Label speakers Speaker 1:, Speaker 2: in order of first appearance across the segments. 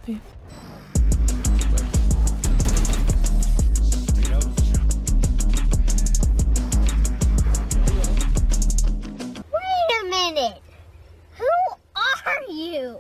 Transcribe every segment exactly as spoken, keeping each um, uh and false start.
Speaker 1: happy.
Speaker 2: Wait a minute! Who are you?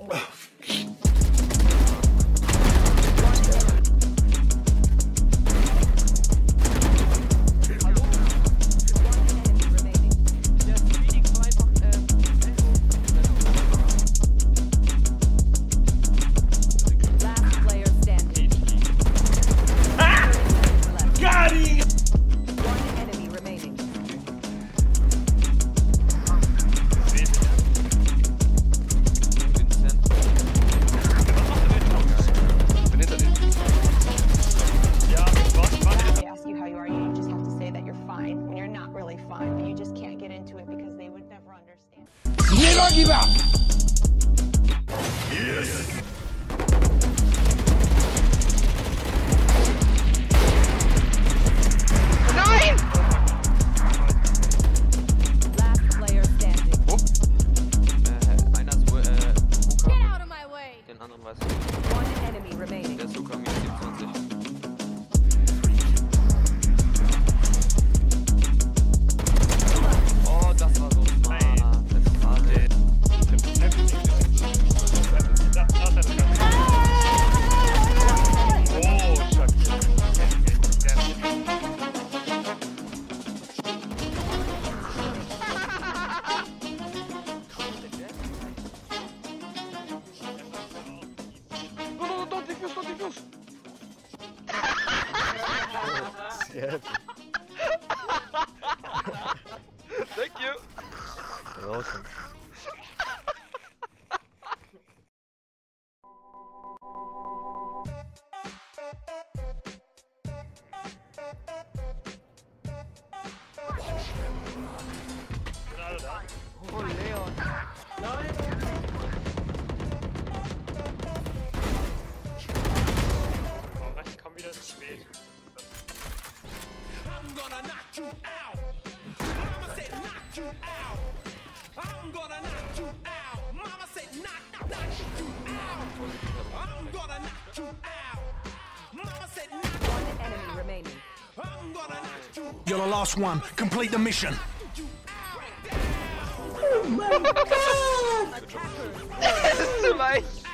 Speaker 3: Fine, but you just can't get into it because they would never understand.
Speaker 4: Never give up! Yes!
Speaker 5: Nein!
Speaker 3: Last player standing.
Speaker 5: Oh. Äh, einer ist wohl, äh, Luca.
Speaker 2: Get out of my way!
Speaker 5: Den anderen weiß ich.
Speaker 3: One enemy remaining.
Speaker 5: Der ist Luca minus siebenundzwanzig. Das war so smart. Das war der.
Speaker 6: Oh, Schatz.
Speaker 5: No, no, no, don't defuse, don't defuse.
Speaker 7: Shit.
Speaker 5: Thank you.
Speaker 7: You're welcome.
Speaker 5: Oh, Leon.
Speaker 6: Oh, ich komm wieder zu spät.
Speaker 8: I'm gonna knock you out. Mama said knock you out. I'm gonna knock you out. Mama said knock, knock you out. I'm gonna knock you out. Mama said knock.
Speaker 3: One enemy remaining.
Speaker 8: I'm gonna knock you out.
Speaker 4: You're the last one. Complete the mission.
Speaker 5: Das ist so leicht.